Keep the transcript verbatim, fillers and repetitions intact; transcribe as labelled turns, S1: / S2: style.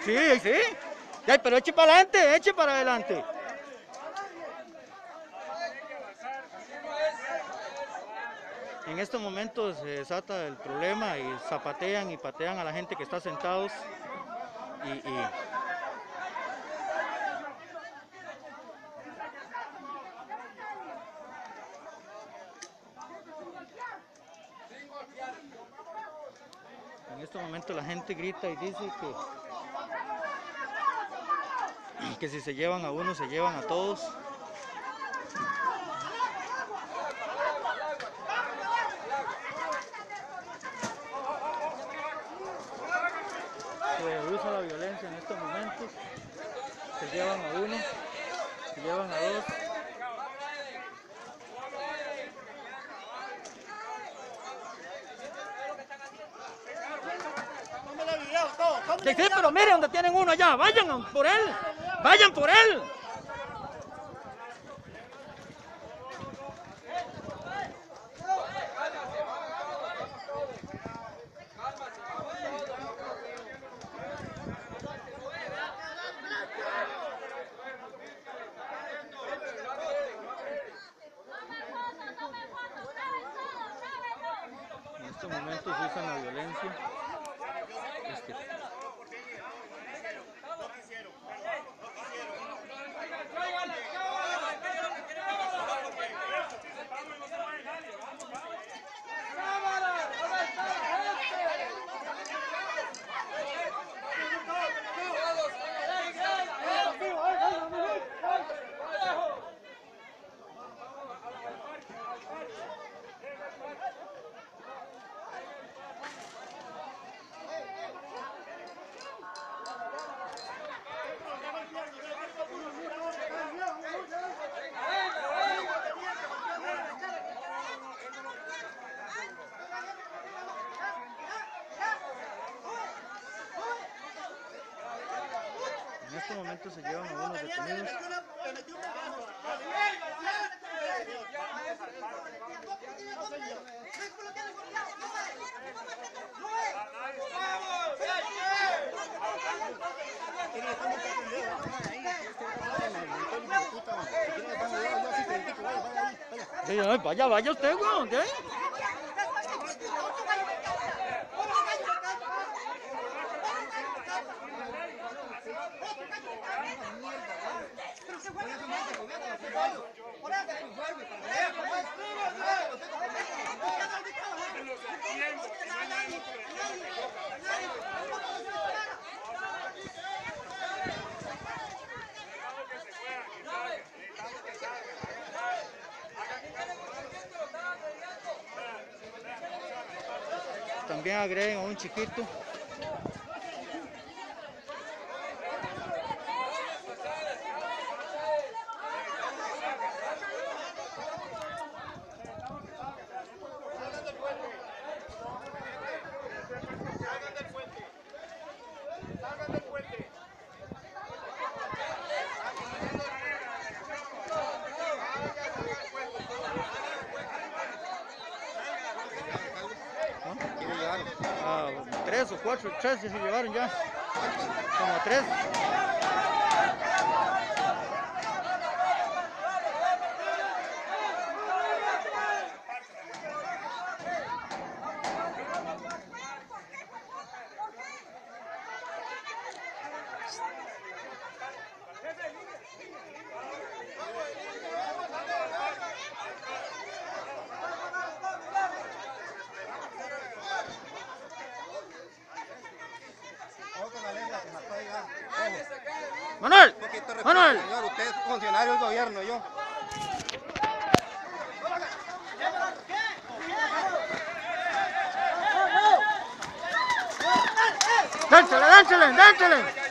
S1: Sí, sí. Ya, pero eche para adelante, eche para adelante. En estos momentos se desata el problema y zapatean y patean a la gente que está sentados y, y en estos momentos la gente grita y dice que que si se llevan a uno se llevan a todos. Se usa la violencia en estos momentos. Se llevan a uno, se llevan a dos. Sí, sí, pero miren donde tienen uno allá, vayan por él, vayan por él. En estos momentos usan la violencia. Este. En este momento se llevan a unos detenidos. Sí, vaya, vaya usted, weón, ¿qué? También agreden a un chiquito. Ah, tres o cuatro, tres ya se llevaron ya, como tres. Manuel, Manuel.
S2: Señor, usted es funcionario del gobierno, yo.
S1: Dánsele, dánsele, dánsele.